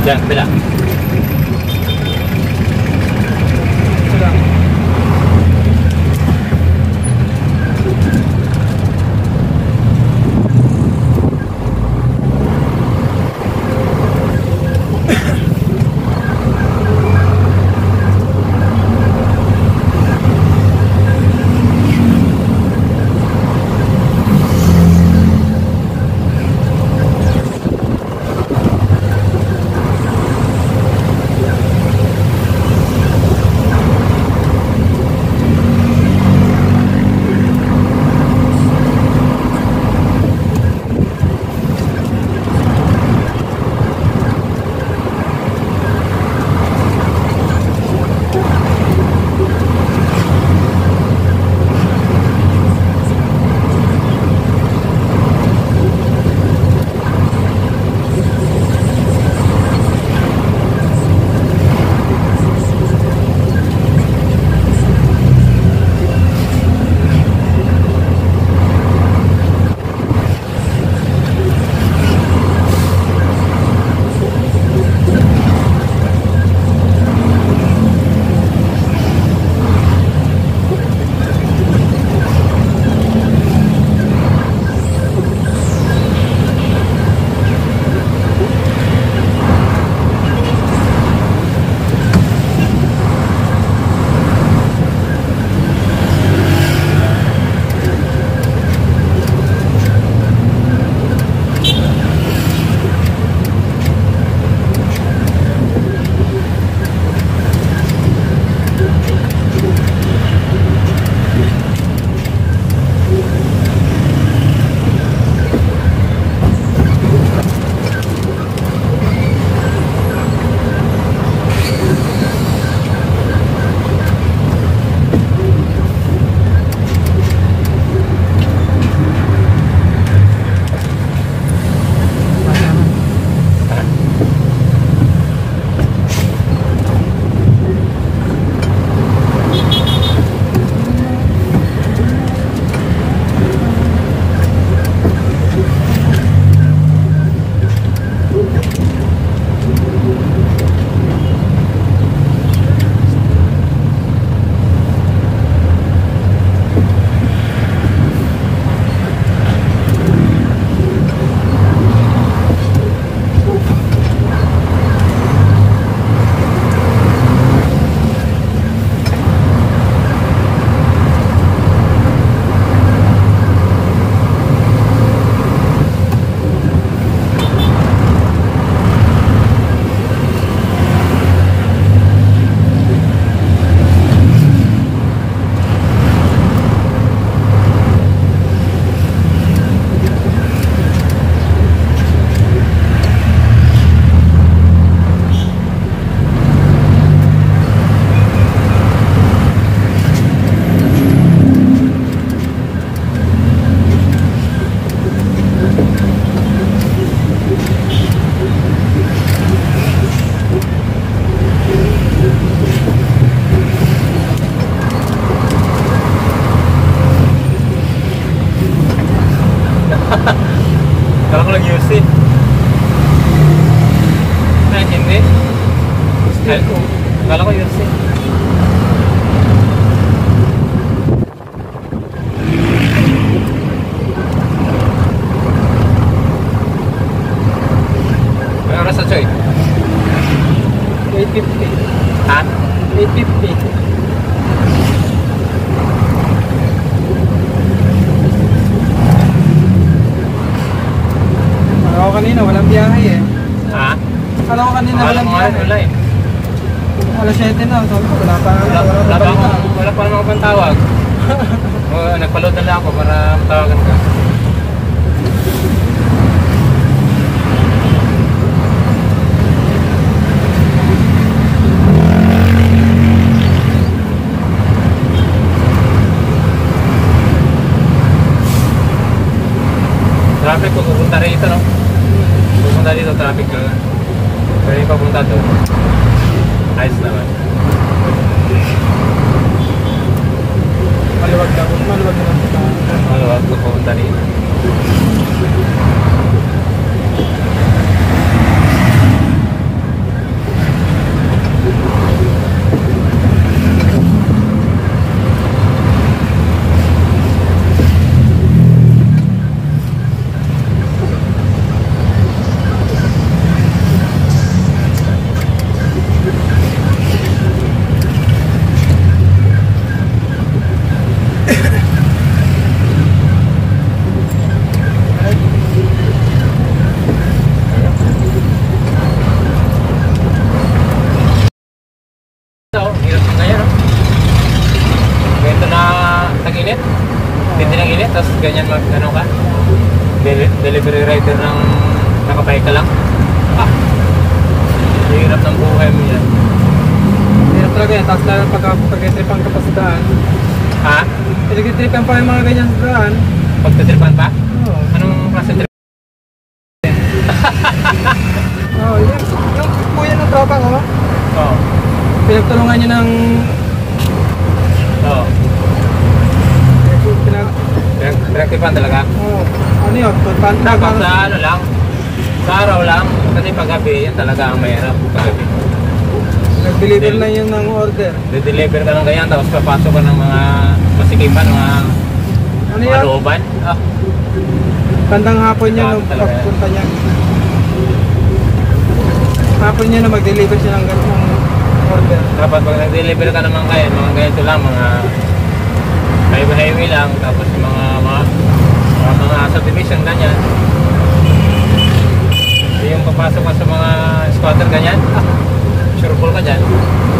Diyan, bila. Kala ko nag-UC. Ay, hindi. Ay, kala ko UC. May oras na, Choy? 8:50. Ha? 8:50. Ako kanina, walang biyahe eh. Ha? Akala ko kanina walang biyahe. Wala eh. Alas 7 na, sabi ko wala pa Wala pa naman ako pang tawag. Nagpaload na lang ako para matawagan ka. Traffic ko pupunta rito, no? Pupunta dito, traffic ka. Pero yung papunta doon, ayos naman. Maluwag na, maluwag na lang. Maluwag ko pupunta rito. Tindi ng init, tapos ganyan mag, ano ka? Delivery rider ng nakabike ka lang. Ah! Hirap ng buhay mo yan. Hirap talaga yan. Tapos lalo pag-tripan ka pa sa daan. Ha? Pinag-tripan pa yung mga ganyan sa daan. Pagtatripan pa? Oo. Anong klase trip? Oh, yung kuya ng tropa ko, Oo. pinagtulungan niya ng Oo. Pinagtripan talaga? ano yun, Dapat sa ano lang, sa araw lang, kasi paggabi, yan talaga ang mahirap paggabi. nag-deliver lang yun ng order. Deliver ka ng ganyan, tapos papasok ka ng mga masikipan, mga Ano mga yan? looban. Ah, Bandang hapon niya nung Talaga yan. pagpunta niya. Hapon niya na mag-deliver siya ng ganung order. dapat pag nag-deliver ka naman kayo, mga ganito lang, mga highway lang, tapos yung mga subdivision, ganyan. Yung papasok ka sa mga squatter, ganyan, sure full ka dyan.